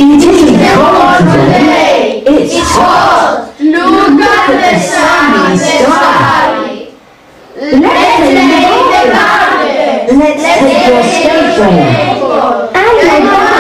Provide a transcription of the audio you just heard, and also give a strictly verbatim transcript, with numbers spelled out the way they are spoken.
It isn't cold today, it's hot. Look at the sunny sky. Let's play the garden. Let's take your skateboard. And